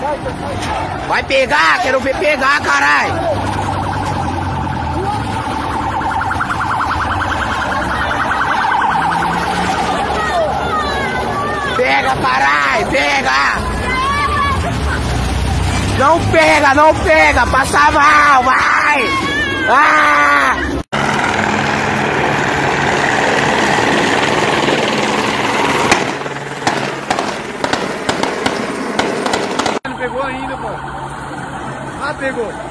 Vai pegar, quero ver pegar, caralho. Pega, caralho, pega. Não pega, passa mal, vai. Ah! Não pegou ainda, pô. Ah, pegou.